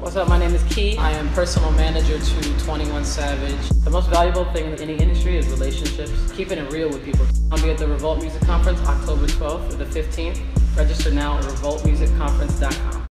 What's up, my name is Kei. I am personal manager to 21 Savage. The most valuable thing in any industry is relationships. Keeping it real with people. I'll be at the Revolt Music Conference October 12th or the 15th. Register now at revoltmusicconference.com.